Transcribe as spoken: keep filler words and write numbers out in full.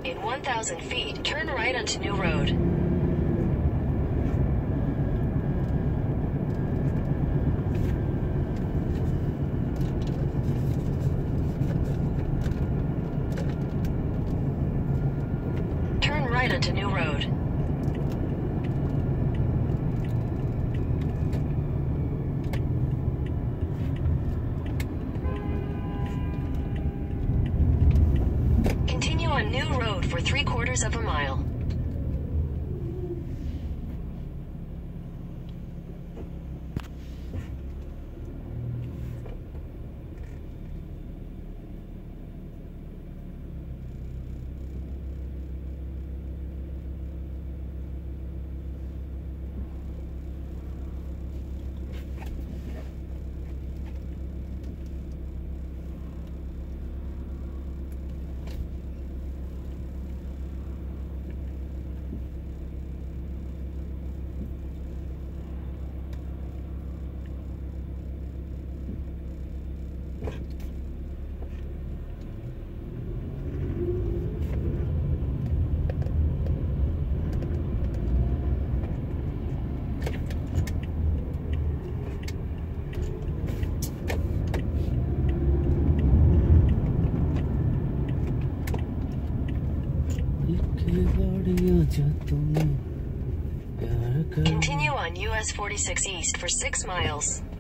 In one thousand feet, turn right onto New Road. Turn right onto New Road. Continue on New Road for three quarters of a mile. Continue on U S forty-six East for six miles.